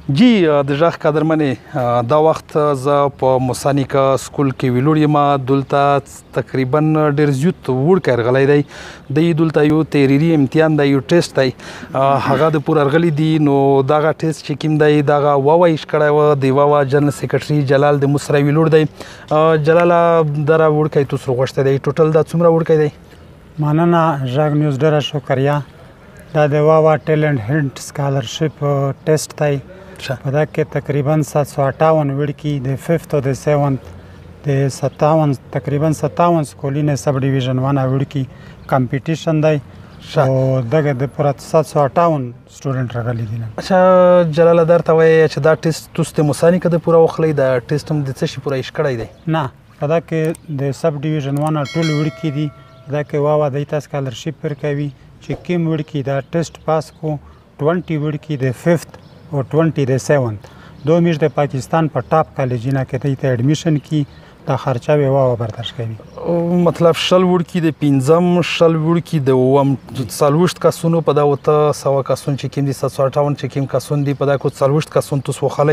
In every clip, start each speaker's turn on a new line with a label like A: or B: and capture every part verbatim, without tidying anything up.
A: جی د ژغ قدرمنې دا وخت زه په موسانیکا سکول کې ویلوړ یم. دلته تقریبا ډېر زیات وړکی راغلی دی. دی دلته یو تحریري امتحان دی، یو ټیسټ دی، هغه د پور راغلی دي. نو دغه ټیسټ چې کوم دی دغه ووایش کړی وه د واوا جنرال سیکرټري جلال د موسره ویلوړ دی. جلاله دره وړکی تاسو غوښتی دی، ټوټل دا څومره وړکی دی؟
B: مننه ژغ نیوز، ډېره شکریه. دا د واوا ټیلنټ هنټ سکالرشپ ټیسټ دی. په دا کې تقریبا سات سو اټاون وړکي د ففت او د سیونت د ستاون تقریبا ستاون سکولینې سب ډیویژن ونه وړکي کمپټیشن دی او دغه د پوره سات سو اټاون سټوډنټ راغلي دي.
A: اچھا جلاله درته وایي چې دا ټیسټ تاسو د موسانیکا د پوره وخلی دا ټیسټ هم د څه شي پوره ایش کړی دی؟
B: نه، په دا کې د سب ډیویژن ونه ټول وړکي دي. دا کې واوا دی ته سکالرشپ ورکوي چې کوم وړکي دا ټیسټ پاس کو ټوینټي وړکي د ففت او ټوینټي د سیونت دو میش د پاکستان په ټاپ کالجونه کې دی ته اډمیشن کی دا خرچه به واوا برداشت کوي.
A: مطلب شل وړکي د پنځم، شل وړکي د اووم، څلوېښت کسونو په دا اوته سوه کسون چې کوم دي سات سو اټاون چې کوم کسون دي په دا کو څلوېښت کسون تاسو وخلی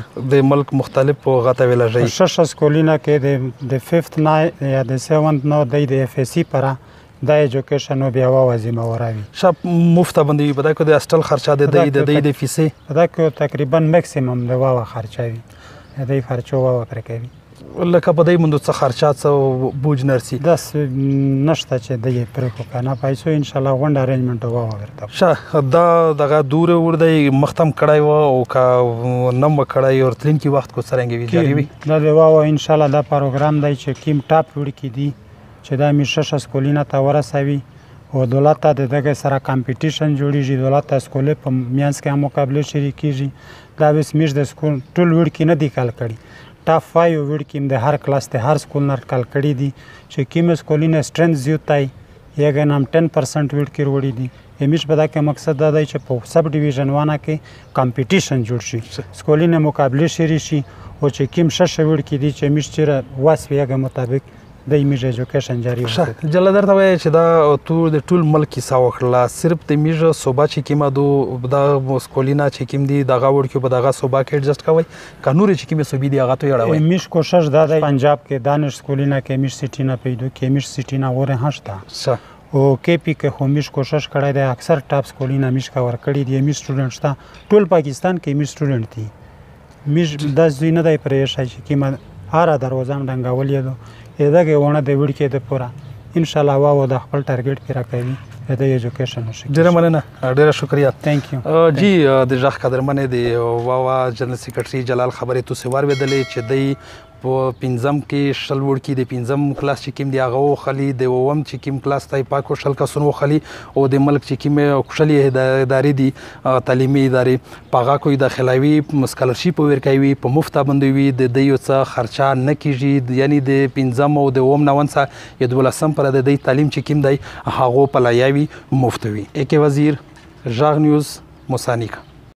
A: د ملک مختلف غته ویلژئ.
B: شش سکولینه کې د ففت نه یا د سیونت نه دی د اف اس سی پره دا ایجوکیشن او بیا واوا ذمہ وراوي.
A: شپ مفت باندې په دا کو د هاسټل خرچه د دی د دی د فیسې
B: په دا کو تقریبا میکسیمم د واوا خرچه وي. د خرچو واوا پر کوي
A: لکه په دې مونږ څه خرچه څه بوج نرسي
B: داس نشته چې د پر کو کنه پایسو ان شاء الله غونډ ارینجمنت واوا ورته.
A: شه دا دغه دور ور دی مختم کړای و او کا نم کړای اور تلین کی وخت کو سرنګ وی جاری وي.
B: دا د واوا ان شاء الله دا پروګرام دی چې کیم ټاپ وړ کی دی چې دا میشش سکولینه ته ورسوي او دولت ته دغه سره کمپټیشن جوړیږي. دولت ته سکول په میانس کې مقابله شریکیږي. دا بس میش د سکول ټول وړکي نه دی کال کړي، ټاپ فایو وړکي د هر کلاس ته هر سکول نه کال کړي دي چې کیم سکولینه سټرنث زیاتای یګ نام ټن پرسنټ وړکي وړي دي. همیش په دا کې مقصد دا دی چې په سب ډیویژن وانه کې کمپټیشن جوړ شي، سکولینه مقابله شری شي او چې کیم شش وړکي دي چې میش چیرې واسو یګ مطابق د میج ایجوکیشن جاری وساتي.
A: جلا درته وایي چې دا ټول د ټول ملک کیسه وکړله، صرف د میج صوبه چې کومه دو دا سکولینا چې کوم دي دغه وړکي په دغه صوبه کې ایډجسټ کوي که نورې چې کومې صوبې دي هغه ته یې اړوي.
B: میش کوشش دا دی پنجاب کې دانش سکولینا کې میش سیټي نه پیدا کې میش سیټي نه وره هشته او کې پی کې خو میش کوشش کړی دی اکثر ټاپ سکولینا میش کا ور کړی دی. میش سټوډنټس ته ټول پاکستان کې میش سټوډنټ دي. میش د زوی نه دی پرې شای چې کیمه هر دروازه ډنګول دي دغه ونه د وړکي د پورا ان شاء الله واو د خپل ټارګټ پیرا کوي د ایجوکیشن شي.
A: ډیره مننه، ډیره شکریہ.
B: تھینک یو.
A: جی د ژغ قدرمنې د واوا جنرال سیکرټري جلال خبرې تو سوار ودلې چې دی په پنځم کې شل وړکي د پنځم کلاس چې کوم دی هغه وخلی، د اووم چې کوم کلاس ته پاکو شل کسون وخلی او د ملک چې کوم کوشلي ادارې دي تعلیمي ادارې په هغه کوئی داخلوي سکالرشپ ورکوي په مفت باندې وي. د دې یو څه خرچه نه کیږي، یعنی د پنځم او د اووم نونسه یا دولسم پر د دې تعلیم چې کوم دی هغه په لایوي مفت وي. اکی وزیر، ژغ نیوز، موسانیکا.